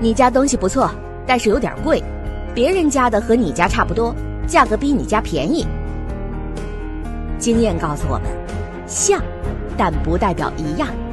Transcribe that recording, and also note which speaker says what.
Speaker 1: 你家东西不错，但是有点贵，别人家的和你家差不多，价格比你家便宜。经验告诉我们，像，但不代表一样。